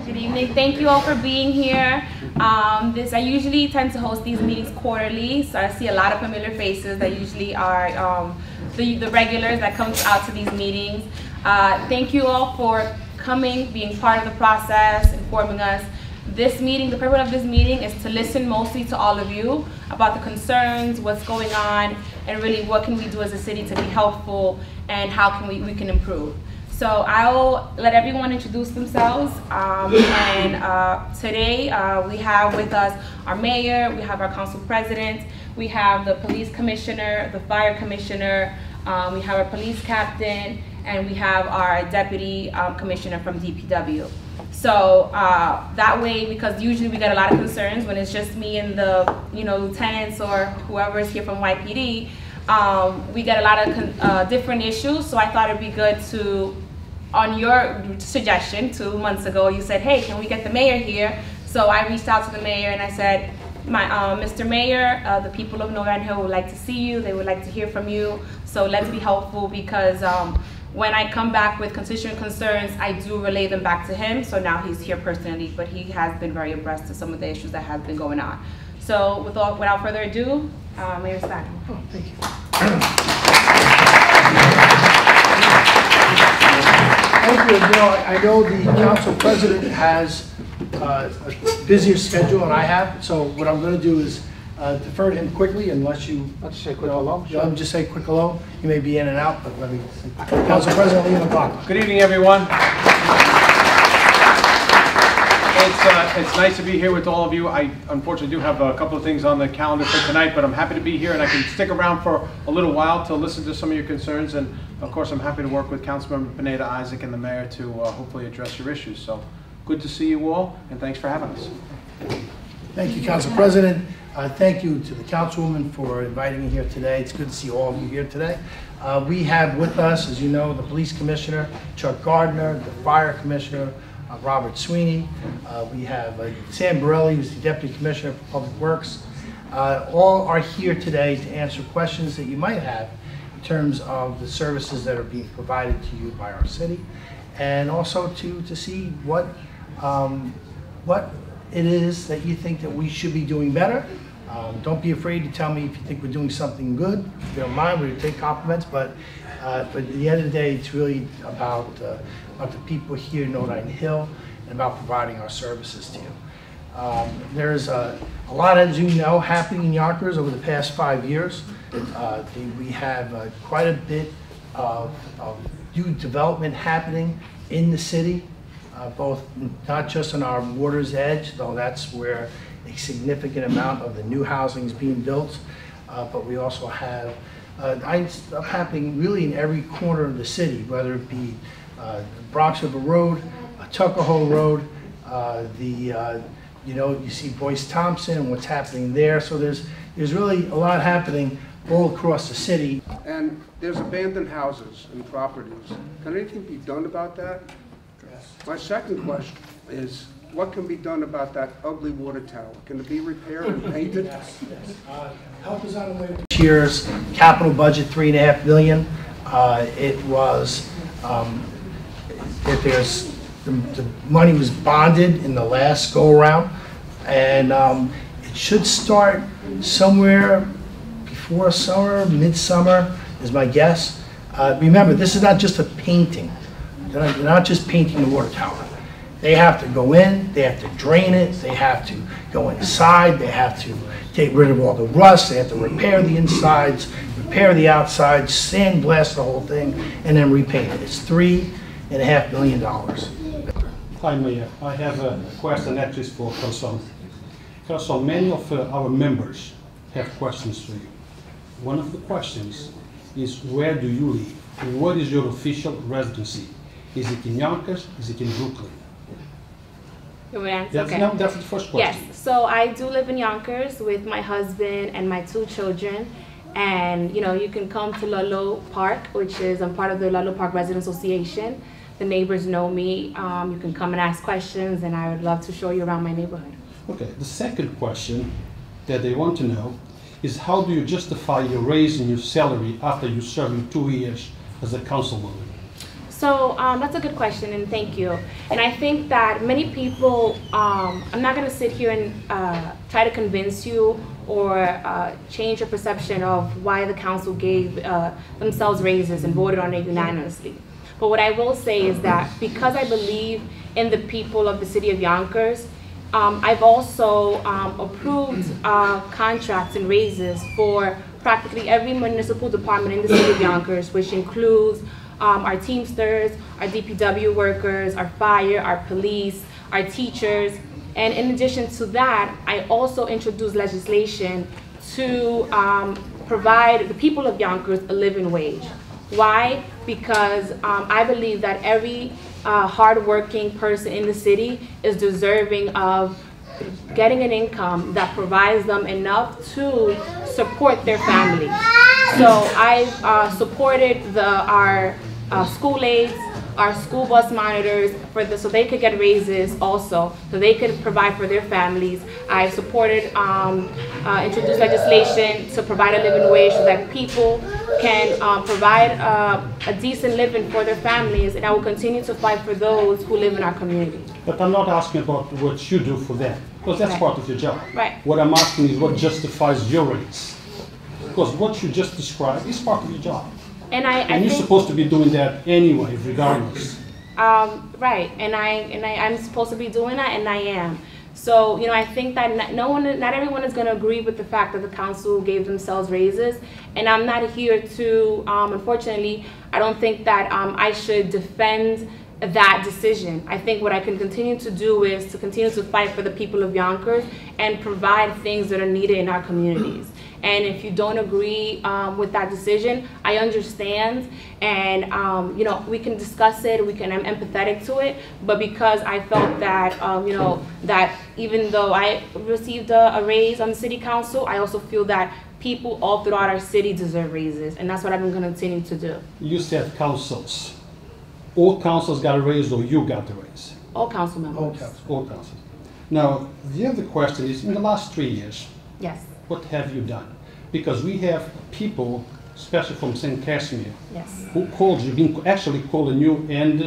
Good evening. Thank you all for being here. I usually tend to host these meetings quarterly, so I see a lot of familiar faces that usually are the regulars that come out to these meetings. Thank you all for coming, being part of the process, informing us. This meeting, the purpose of this meeting is to listen mostly to all of you about the concerns, what's going on, and really what can we do as a city to be helpful and how can we can improve. So I'll let everyone introduce themselves. Today we have with us our mayor, we have our council president, we have the police commissioner, the fire commissioner, we have our police captain, and we have our deputy commissioner from DPW. So that way, because usually we get a lot of concerns when it's just me and the lieutenants or whoever is here from YPD, we get a lot of different issues. So I thought it'd be good to, on your suggestion 2 months ago, you said, hey, can we get the mayor here? So I reached out to the mayor and I said, Mr. Mayor, the people of Nodine Hill would like to see you. They would like to hear from you. So let's be helpful, because when I come back with constituent concerns, I do relay them back to him. So now he's here personally, but he has been very abreast to some of the issues that have been going on. So without further ado, Mayor Spano. Oh, thank you. Thank you. I know the council president has a busier schedule than I have, so what I'm going to do is defer to him quickly, unless you say quick hello. Sure. Just say quick hello. You may be in and out, but let me see. Council President Lee McLaughlin. Good evening, everyone. It's nice to be here with all of you. I unfortunately do have a couple of things on the calendar for tonight, but I'm happy to be here, and I can stick around for a little while to listen to some of your concerns. And of course, I'm happy to work with Councilmember Pineda-Isaac and the mayor to hopefully address your issues. So good to see you all, and thanks for having us. Thank you, Council President. Thank you to the Councilwoman for inviting me here today. It's good to see all of you here today. We have with us, as you know, the Police Commissioner, Chuck Gardner, the Fire Commissioner, Robert Sweeney. We have Sam Borelli, who's the Deputy Commissioner for Public Works. All are here today to answer questions that you might have in terms of the services that are being provided to you by our city, and also to see what it is that you think that we should be doing better. Don't be afraid to tell me if you think we're doing something good. If you don't mind, we'll take compliments, but at the end of the day, it's really about the people here in Nodine Hill and about providing our services to you. There's a lot, as you know, happening in Yonkers over the past 5 years. We have quite a bit of new development happening in the city. Both not just on our water's edge, though that's where a significant amount of the new housing is being built, but we also have stuff happening really in every corner of the city, whether it be Bronx River Road, Tuckahoe Road, you see Boyce Thompson and what's happening there. So there's really a lot happening all across the city. And there's abandoned houses and properties. Can anything be done about that? My second question is, what can be done about that ugly water tower? Can it be repaired and painted? Yes. Help is on the way. This year's capital budget, $3.5 million. It was, the money was bonded in the last go around, and it should start somewhere before summer, midsummer is my guess. Remember, this is not just a painting. They're not just painting the water tower. They have to go in, they have to drain it, they have to go inside, they have to get rid of all the rust, they have to repair the insides, repair the outsides, sandblast the whole thing, and then repaint it. It's $3.5 million. Hi, Mayor. I have a question actually for Corazon. Corazon, many of our members have questions for you. One of the questions is, where do you live? And what is your official residency? Is it in Yonkers? Is it in Brooklyn? You want me to answer? That's, okay. No, that's the first question. Yes, so I do live in Yonkers with my husband and my 2 children. And you can come to Lalo Park, which is I'm part of the Lalo Park Resident Association. The neighbors know me. You can come and ask questions, and I would love to show you around my neighborhood. Okay, the second question that they want to know is, how do you justify your raising your salary after you serving 2 years as a councilwoman? So that's a good question, and thank you. And I think that many people, I'm not going to sit here and try to convince you or change your perception of why the council gave themselves raises and voted on it unanimously. But what I will say is that because I believe in the people of the city of Yonkers, I've also approved contracts and raises for practically every municipal department in the city of Yonkers, which includes our Teamsters, our DPW workers, our fire, our police, our teachers. And in addition to that, I also introduced legislation to provide the people of Yonkers a living wage. Why? Because I believe that every hardworking person in the city is deserving of getting an income that provides them enough to support their family. So I've supported our school aides, our school bus monitors, so they could get raises also, so they could provide for their families. I've supported, introduced legislation to provide a living wage so that people can provide a decent living for their families, and I will continue to fight for those who live in our community. But I'm not asking about what you do for them, because that's part of your job. Right. What I'm asking is what justifies your raise. Because what you just described is part of your job. And you're supposed to be doing that anyway, regardless. Right, and I'm supposed to be doing that, and I am. So, you know, I think that not everyone is going to agree with the fact that the council gave themselves raises, and I'm not here to, unfortunately, I don't think that I should defend that decision. I think what I can continue to do is to continue to fight for the people of Yonkers and provide things that are needed in our communities. And if you don't agree with that decision, I understand, and you know, we can discuss it. I'm empathetic to it. But because I felt that you know, that even though I received a raise on the city council, I also feel that people all throughout our city deserve raises, and that's what I'm going to continue to do. You said councils. All councils got a raise, or you got the raise? All council members. All council. All councils. Now, the other question is, in the last 3 years, Yes. what have you done? Because we have people, especially from St. Casimir, Yes. who called you, actually calling you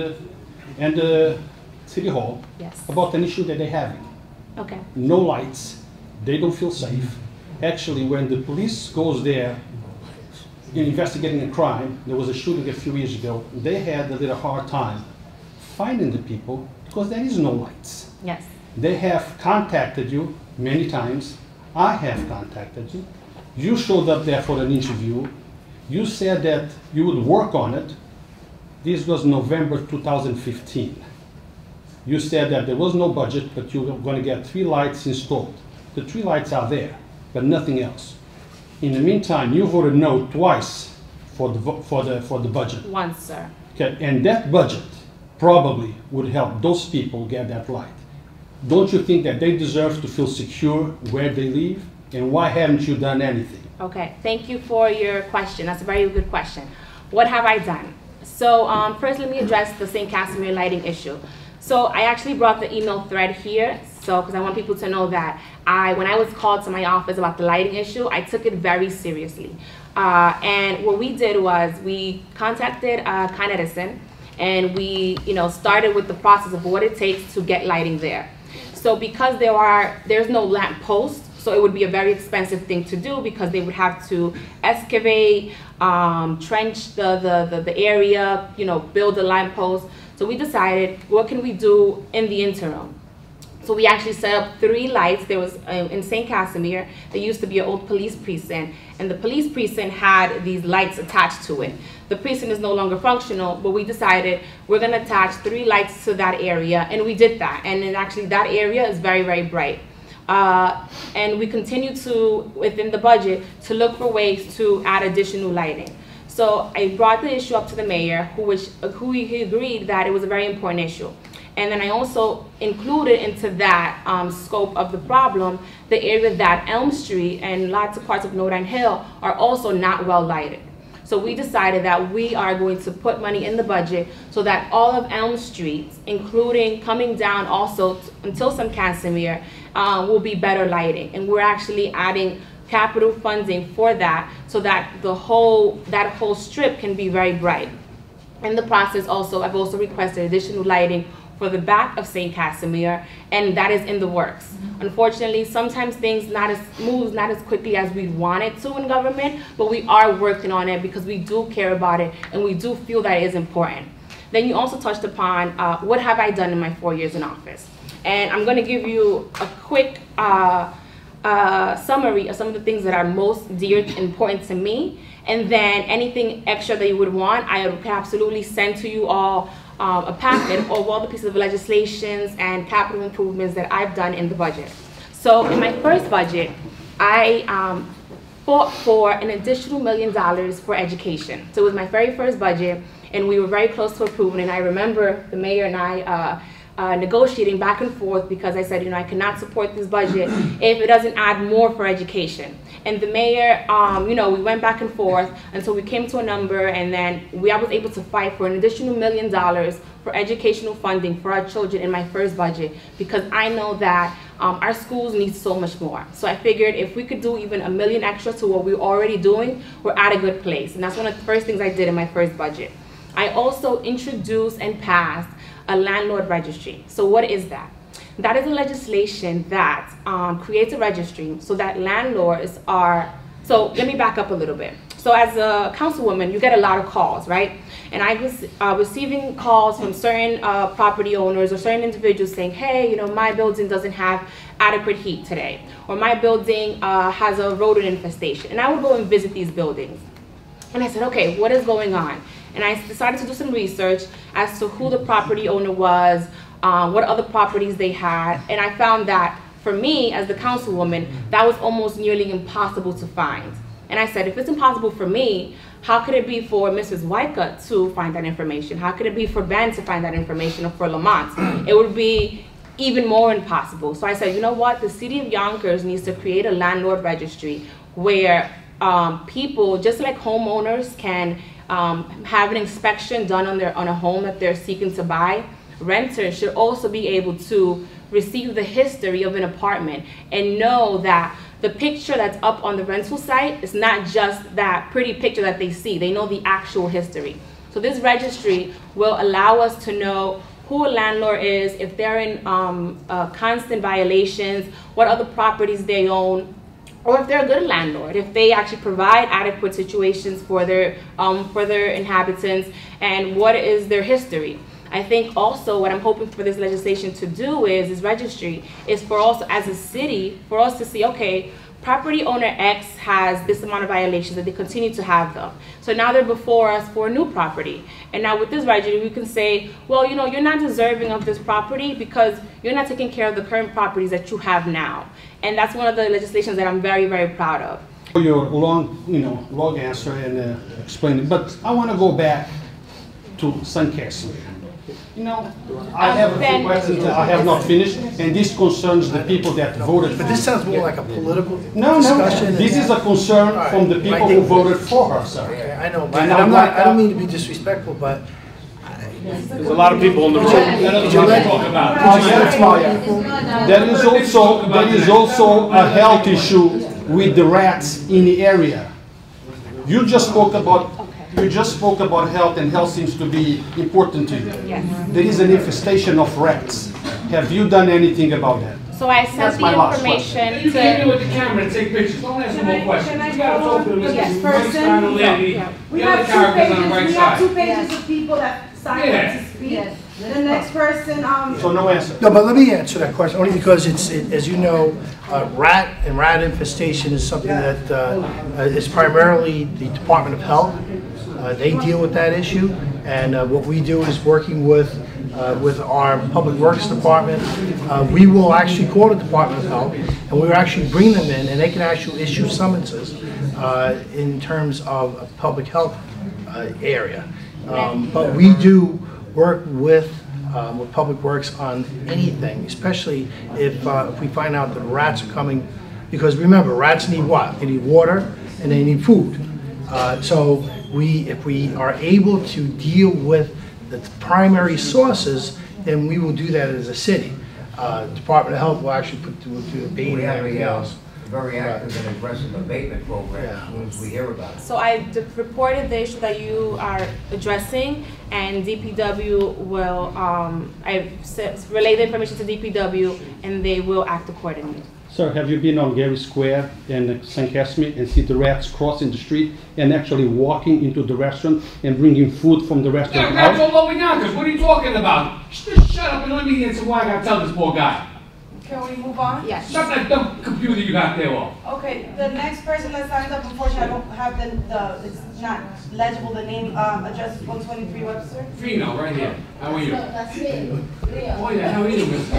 and City Hall Yes. about an issue that they're having. Okay. No lights, they don't feel safe. Actually, when the police goes there investigating a crime, there was a shooting a few years ago, they had a little hard time finding the people because there is no lights. Yes. They have contacted you many times. I have contacted you. You showed up there for an interview. You said that you would work on it. This was November 2015. You said that there was no budget, but you were going to get 3 lights installed. The 3 lights are there, but nothing else. In the meantime, you voted no twice for the budget. Once, sir. Okay, and that budget probably would help those people get that light. Don't you think that they deserve to feel secure where they live? And why haven't you done anything? Okay, thank you for your question. That's a very good question. What have I done? So first, let me address the St. Casimir lighting issue. So I actually brought the email thread here, so because I want people to know that when I was called to my office about the lighting issue, I took it very seriously. And what we did was we contacted Con Edison, and we, you know, started with the process of what it takes to get lighting there. So because there's no lamp post, so it would be a very expensive thing to do because they would have to excavate, trench the area, you know, build a lamp post. So we decided, what can we do in the interim? So we actually set up 3 lights. There was, in St. Casimir, there used to be an old police precinct, and the police precinct had these lights attached to it. The precinct is no longer functional, but we decided we're gonna attach 3 lights to that area, and we did that. And then actually that area is very, very bright. And we continue to, within the budget, to look for ways to add additional lighting. So I brought the issue up to the mayor, who he agreed that it was a very important issue. And then I also included into that scope of the problem the area that Elm Street and lots of parts of Nodine Hill are also not well lighted. So we decided that we are going to put money in the budget so that all of Elm Street, including coming down also until St. Casimir, will be better lighting. And we're actually adding capital funding for that so that that whole strip can be very bright. In the process also, I've also requested additional lighting for the back of St. Casimir, and that is in the works. Unfortunately, sometimes things moves not as quickly as we want it to in government, but we are working on it because we do care about it and we do feel that it is important. Then you also touched upon what have I done in my 4 years in office. And I'm going to give you a quick summary of some of the things that are most dear and important to me. And then anything extra that you would want, I can absolutely send to you all a packet of all the pieces of legislations and capital improvements that I've done in the budget. So in my first budget, I fought for an additional $1 million for education. So it was my very first budget, and we were very close to approving. And I remember the mayor and I negotiating back and forth because I said, I cannot support this budget if it doesn't add more for education. And the mayor, we went back and forth until we came to a number, and then I was able to fight for an additional $1 million for educational funding for our children in my first budget, because I know that our schools need so much more. So I figured if we could do even $1 million extra to what we're already doing, we're at a good place. And that's one of the first things I did in my first budget. I also introduced and passed a landlord registry. So what is that? That is a legislation that creates a registry so that landlords are, so let me back up a little bit. So as a councilwoman, you get a lot of calls, right? And I was receiving calls from certain property owners or certain individuals saying, hey, my building doesn't have adequate heat today, or my building has a rodent infestation. And I would go and visit these buildings. And I said, okay, what is going on? And I decided to do some research as to who the property owner was, what other properties they had, and I found that for me, as the councilwoman, that was almost nearly impossible to find. And I said, if it's impossible for me, how could it be for Mrs. Wyka to find that information? How could it be for Ben to find that information, or for Lamont? It would be even more impossible. So I said, you know what? The city of Yonkers needs to create a landlord registry where people, just like homeowners, can have an inspection done on a home that they're seeking to buy. Renters should also be able to receive the history of an apartment and know that the picture that's up on the rental site is not just that pretty picture that they see. They know the actual history. So this registry will allow us to know who a landlord is, if they're in constant violations, what other properties they own, or if they're a good landlord, if they actually provide adequate situations for their inhabitants, and what is their history. I think also what I'm hoping for this legislation to do is, this registry, is for us as a city, for us to see, okay, property owner X has this amount of violations, that they continue to have them. So now they're before us for a new property. And now with this registry, we can say, well, you're not deserving of this property because you're not taking care of the current properties that you have now. And that's one of the legislations that I'm very, very proud of. Your long answer and explaining, but I want to go back to St. Casimir. I have a few questions that I have not finished, and this concerns the people that voted for. But this sounds more like a political discussion. No, this is a concern from the people who voted for her, sir. Okay, I know, but I don't mean to be disrespectful, but There's a lot of people in the room. There is also a health issue with the rats in the area. You just spoke about health, and health seems to be important to you. Yes. There is an infestation of rats. Have you done anything about that? So I sent the information You can't to... do with the camera and take pictures. Don't ask more questions. You gotta talk to this Yes, Mike Spano lady. We The other have character's on the right we have side. 2 pages of people that signed Yeah. up to speak. The next person, So no answer. no, but let me answer that question, only because as you know, rat infestation is something that is primarily the Department of Health. They deal with that issue, and what we do is working with our Public Works Department. We will actually call the Department of Health, and we will actually bring them in, and they can actually issue summonses in terms of a public health area. But we do work with Public Works on anything, especially if we find out that rats are coming, because remember, rats need what? They need water and they need food. So if we are able to deal with the primary sources, then we will do that as a city. Department of Health will actually will do the bait and everything else. Very active and aggressive abatement program Yeah. as soon as we hear about it. So I reported the issue that you are addressing, and DPW will, I've relayed the information to DPW, and they will act accordingly. Sir, have you been on Gary Square in St. Casimir and see the rats crossing the street and actually walking into the restaurant and bringing food from the restaurant Yeah, rats out? all over Yonkers. What are you talking about? Just shut up and let me answer why I gotta tell this poor guy. Can we move on? Yes. Shut that dumb computer you got there off. Okay, the next person that signed up, unfortunately, I don't have it's not legible, the name, address is 123 Webster. Fino, right here. How are you? That's me. Oh yeah, how are you, Mr.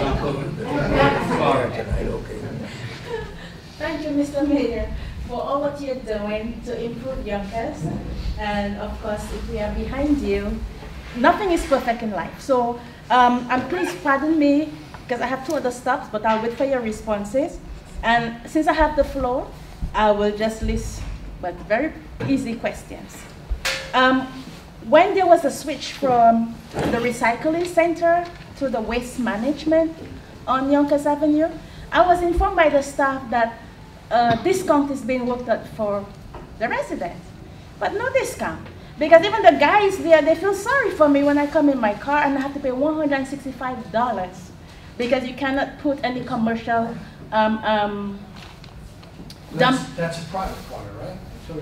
Thank you, Mr. Mayor, for all what you're doing to improve Yonkers. And of course, if we are behind you, nothing is perfect in life. So, and please pardon me, because I have two other stops, but I'll wait for your responses. And since I have the floor, I will just list but very easy questions. When there was a switch from the recycling center to the waste management on Yonkers Avenue, I was informed by the staff that discount is being worked out for the residents, but no discount. Because even the guys there, they feel sorry for me when I come in my car and I have to pay $165 because you cannot put any commercial dump. That's a private water, right?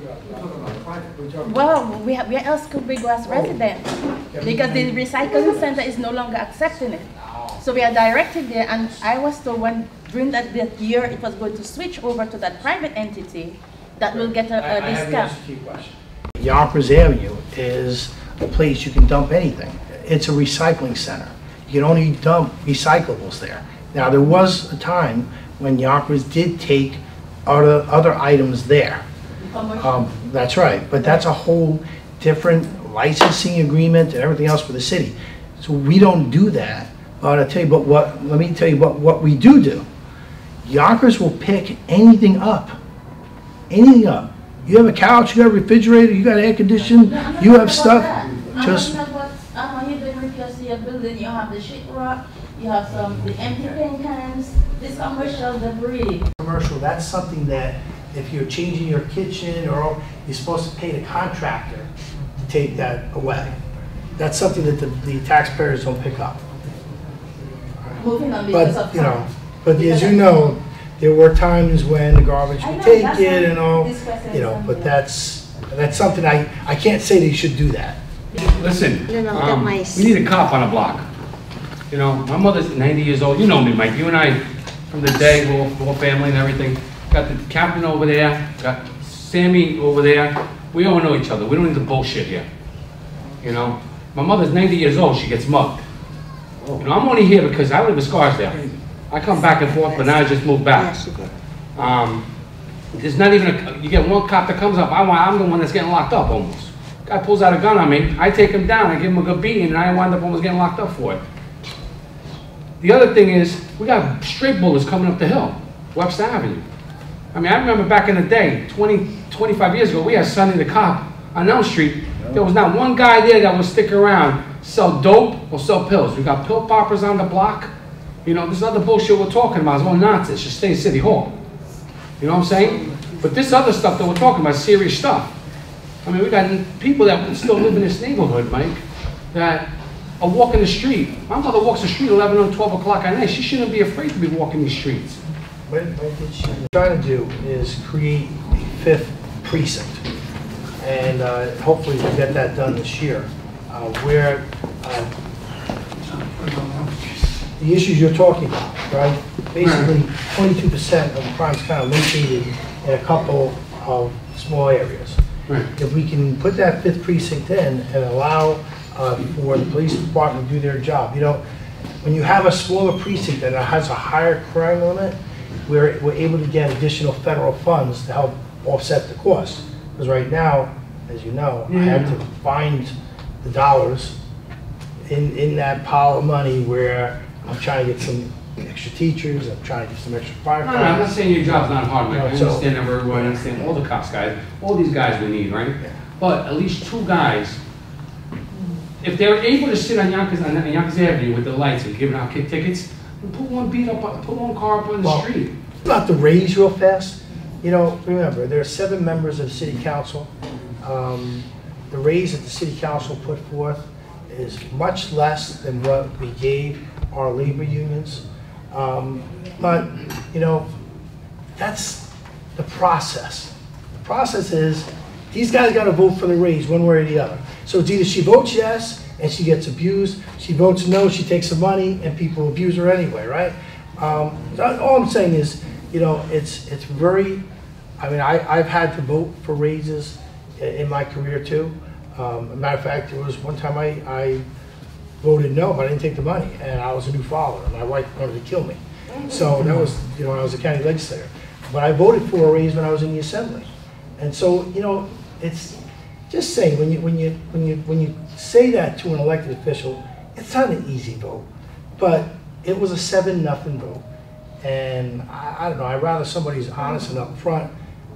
Well, where else could we go as residents? Because the recycling center is no longer accepting it. So we are directed there, and I was told when during that year it was going to switch over to that private entity that will get a discount. I have the answer to your question. Yonkers Avenue is a place you can dump anything. It's a recycling center. You can only dump recyclables there. Now, there was a time when Yonkers did take other items there. That's right, but that's a whole different licensing agreement and everything else for the city. So we don't do that. But I'll tell you, let me tell you what we do. Yonkers will pick anything up. Anything up. You have a couch, you got a refrigerator, you got air conditioning, you have stuff. Just. You're doing repairs to your building. You have the sheetrock, you have the empty paint cans, this commercial debris. Commercial, that's something that if you're changing your kitchen or you're supposed to pay the contractor to take that away. That's something that the taxpayers don't pick up. Moving on because of time. But as you know, there were times when the garbage would take it and all, but that's something I can't say they should do that. Listen, we need a cop on the block. You know, my mother's 90 years old. You know me, Mike. You and I, from the day, we're all family and everything. Got the captain over there, got Sammy over there. We all know each other. We don't need the bullshit here. You know, my mother's 90 years old. She gets mugged. You know, I'm only here because I live in Scarsdale. I come back and forth, but now I just moved back. There's not even you get one cop that comes up. I'm the one that's getting locked up almost. Guy pulls out a gun on me. I take him down. I give him a good beating, and I wind up almost getting locked up for it. The other thing is, we got straight bullets coming up the hill, Webster Avenue. I mean, I remember back in the day, 25 years ago, we had Sonny the cop on Elm Street. There was not one guy there that would stick around, sell dope or sell pills. We got pill poppers on the block. You know, this other bullshit we're talking about is all nonsense. Just stay in City Hall. You know what I'm saying? But this other stuff that we're talking about is serious stuff. I mean, we got people that still live in this neighborhood, Mike, that are walking the street. My mother walks the street 11 or 12 o'clock at night. She shouldn't be afraid to be walking these streets. What we're trying to do is create a 5th precinct. And hopefully we'll get that done this year, where the issues you're talking about, right? Basically, 22% of the crime is kind of located in a couple of small areas. Right. If we can put that 5th precinct in and allow for the police department to do their job, you know, when you have a smaller precinct that has a higher crime limit, we're able to get additional federal funds to help offset the cost. Because right now, as you know, I have to find the dollars in that pile of money where I'm trying to get some extra teachers, I'm trying to get some extra firefighters. No, I'm not saying your job's not hard, Mike. I So- understand that very well. I understand all the cops guys, all these guys we need, right? Yeah. But at least 2 guys, if they're able to sit on Yonkers Avenue with the lights and giving out kick tickets, put one car up on the street. About the raise real fast, you know, remember, there are 7 members of the city council. The raise that the city council put forth is much less than what we gave our labor unions. But, you know, that's the process. The process is these guys got to vote for the raise one way or the other. So it's either she votes yes and she gets abused, she votes no, she takes the money and people abuse her anyway, right? All I'm saying is, you know, it's very, I mean, I've had to vote for raises in my career too. As a matter of fact, there was one time I voted no, but I didn't take the money, and I was a new father, and my wife wanted to kill me. So that was, you know, when I was a county legislator. But I voted for a raise when I was in the assembly. And so, you know, it's just saying, when you say that to an elected official, it's not an easy vote. But it was a 7-0 vote. And I don't know, I'd rather somebody's honest and upfront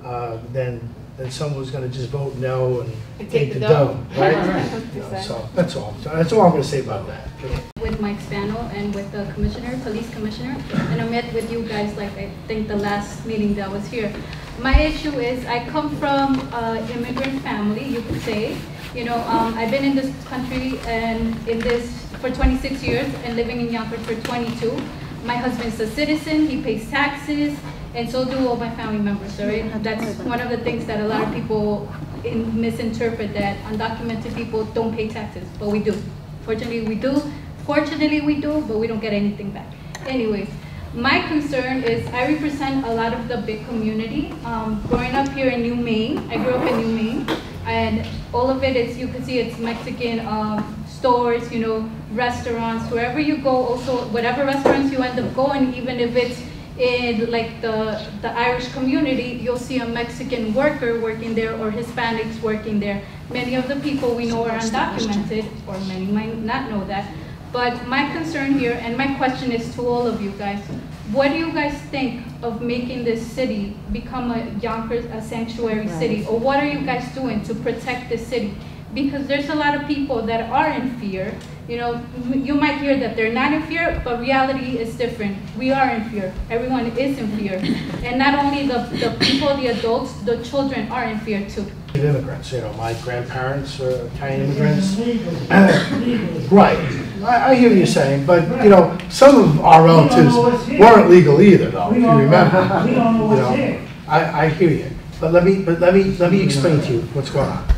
than someone who's going to just vote no and take the dough, right? You know, so that's all I'm going to say about that. With Mike Spano and with the commissioner, police commissioner, and I met with you guys like I think the last meeting that was here. My issue is I come from an immigrant family, you could say. You know, I've been in this country and in this for 26 years and living in Yonkers for 22. My husband's a citizen, he pays taxes, and so do all my family members, all right? That's one of the things that a lot of people misinterpret, that undocumented people don't pay taxes, but we do. Fortunately, we do. Fortunately, we do, but we don't get anything back. Anyways, my concern is I represent a lot of the big community. Growing up here in New Maine, I grew up in New Maine, and all of it is, you can see it's Mexican stores, you know, restaurants, wherever you go, also whatever restaurants you end up going, even if it's in like the Irish community, you'll see a Mexican worker working there or Hispanics working there. Many of the people we know are undocumented, or many might not know that. But my concern here, and my question is to all of you guys, what do you guys think of making this city become a Yonkers, a sanctuary city? Or what are you guys doing to protect this city? Because there's a lot of people that are in fear. You know, you might hear that they're not in fear, but reality is different. We are in fear. Everyone is in fear. And not only the people, the adults, the children are in fear too. Immigrants, you know, my grandparents are Italian immigrants. Right, I hear what you're saying, but you know, some of our relatives weren't legal either, though. If you remember, you know, I hear you. But let me explain to you what's going on.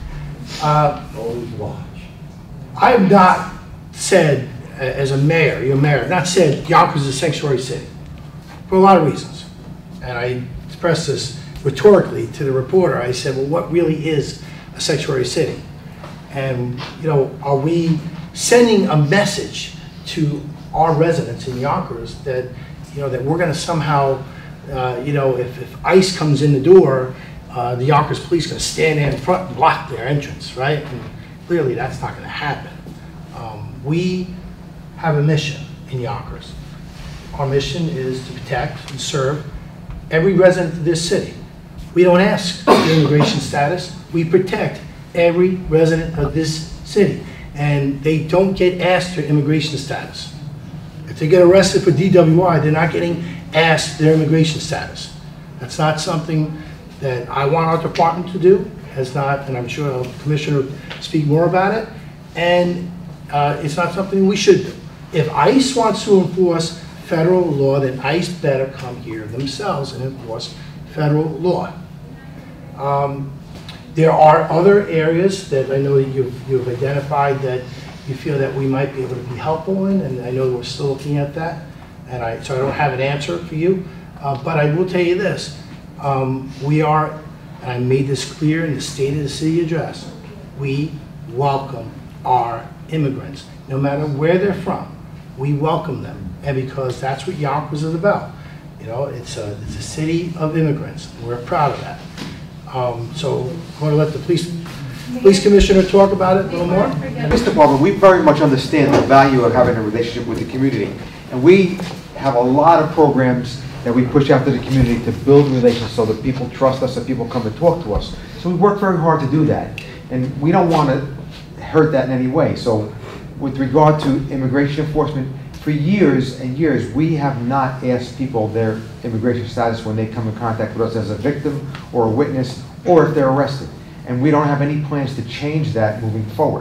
I have not said, as a mayor, you're mayor, not said Yonkers is a sanctuary city for a lot of reasons, and I expressed this rhetorically to the reporter. I said, well, what really is a sanctuary city? And, you know, are we sending a message to our residents in Yonkers that, you know, that we're going to somehow, you know, if ICE comes in the door, the Yonkers police are going to stand there in front and block their entrance, right? And clearly that's not going to happen. We have a mission in Yonkers. Our mission is to protect and serve every resident of this city. We don't ask for immigration status. We protect every resident of this city. And they don't get asked for immigration status. If they get arrested for DWI, they're not getting asked their immigration status. That's not something that I want our department to do. Has not, and I'm sure the commissioner will speak more about it. And it's not something we should do. If ICE wants to enforce federal law, then ICE better come here themselves and enforce federal law. There are other areas that I know that you've identified that you feel that we might be able to be helpful in, and I know we're still looking at that. And so I don't have an answer for you, but I will tell you this: we are, and I made this clear in the State of the City address. We welcome our immigrants, no matter where they're from. We welcome them, and because that's what Yonkers is about. You know, it's a city of immigrants, and we're proud of that. So I want to let the police commissioner talk about it a little more. Mr. Barber, we very much understand the value of having a relationship with the community, and we have a lot of programs that we push out to the community to build relations so that people trust us and people come and talk to us. So we work very hard to do that, and we don't want to hurt that in any way. So with regard to immigration enforcement, for years and years, we have not asked people their immigration status when they come in contact with us as a victim or a witness or if they're arrested. And we don't have any plans to change that moving forward.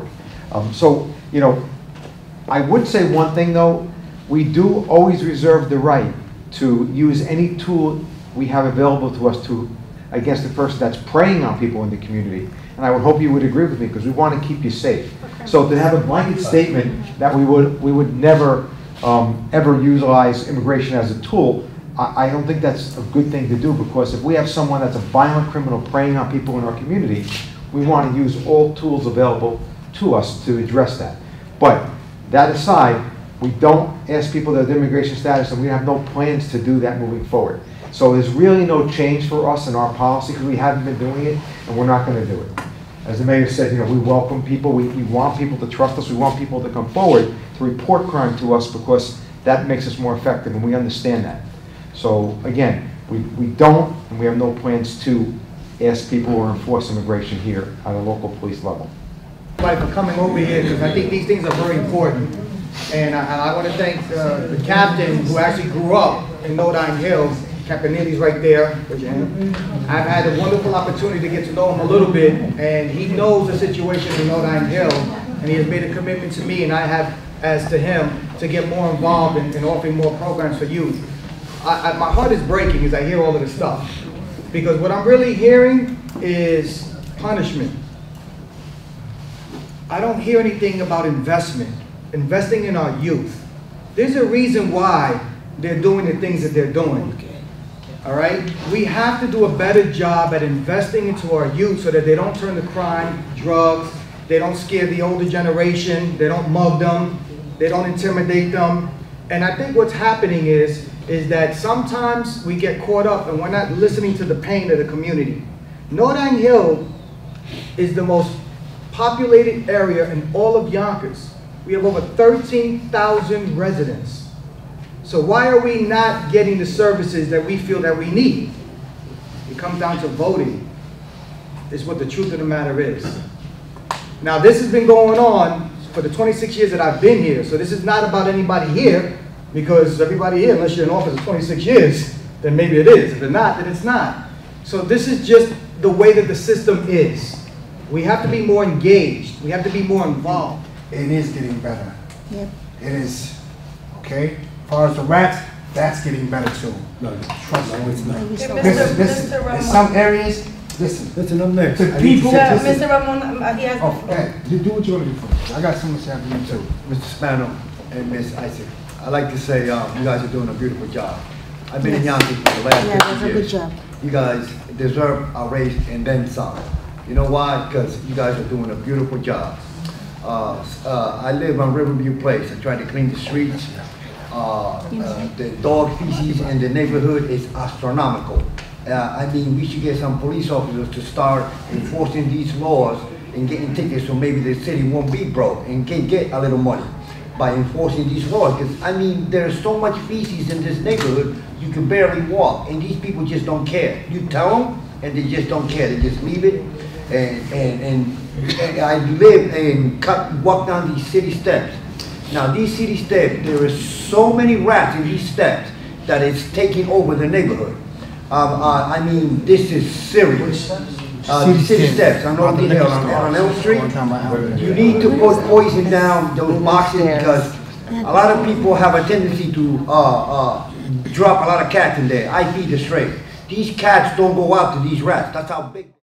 So, you know, I would say one thing though, we do always reserve the right to use any tool we have available to us against the person that's preying on people in the community. And I would hope you would agree with me, because we want to keep you safe. Okay. So to have a blanket statement that we would never ever utilize immigration as a tool, I don't think that's a good thing to do, because if we have someone that's a violent criminal preying on people in our community, we want to use all tools available to us to address that. But that aside, we don't ask people their immigration status, and we have no plans to do that moving forward. So there's really no change for us in our policy, because we haven't been doing it, and we're not going to do it. As the mayor said, you know, we welcome people. We want people to trust us. We want people to come forward to report crime to us, because that makes us more effective, and we understand that. So again, we don't, and we have no plans to ask people or enforce immigration here at a local police level. For coming over here, because I think these things are very important. And I want to thank the captain who actually grew up in Nodine Hills. Captain Neely's right there. I've had a wonderful opportunity to get to know him a little bit, and he knows the situation in Nodine Hill, and he has made a commitment to me, and I have as to him, to get more involved in offering more programs for youth. My heart is breaking as I hear all of this stuff, because what I'm really hearing is punishment. I don't hear anything about investment, investing in our youth. There's a reason why they're doing the things that they're doing. All right? We have to do a better job at investing into our youth so that they don't turn to crime, drugs, they don't scare the older generation, they don't mug them, they don't intimidate them. And I think what's happening is that sometimes we get caught up and we're not listening to the pain of the community. Nodine Hill is the most populated area in all of Yonkers. We have over 13,000 residents. So why are we not getting the services that we feel that we need? It comes down to voting, is what the truth of the matter is. Now this has been going on for the 26 years that I've been here, so this is not about anybody here, because everybody here, unless you're in office for 26 years, then maybe it is. If it's not, then it's not. So this is just the way that the system is. We have to be more engaged. We have to be more involved. It is getting better. Yep. It is, okay? As far as the rats, that's getting better too. No, trust me, it's not. Listen, in some areas, listen up next. The people, Mr. Ramon, he has the floor. You do what you want to do for me. I got something to say after you too. Mr. Spano and Ms. Isaac, I'd like to say you guys are doing a beautiful job. I've been in Yonkers for the last 50 years. Good job. You guys deserve a raise and then some. You know why? Because you guys are doing a beautiful job. I live on Riverview Place. I try to clean the streets. The dog feces in the neighborhood is astronomical. I mean, we should get some police officers to start enforcing these laws and getting tickets so maybe the city won't be broke and can get a little money by enforcing these laws. Because, I mean, there's so much feces in this neighborhood, you can barely walk, and these people just don't care. You tell them, and they just don't care. They just leave it. And I live and walk down these city steps. Now these city steps, there is so many rats in these steps that it's taking over the neighborhood. I mean, this is serious. City steps on Nodine Hill, on Elm Street. You need to put poison down those boxes, because a lot of people have a tendency to drop a lot of cats in there. I feed the stray. These cats don't go out to these rats. That's how big.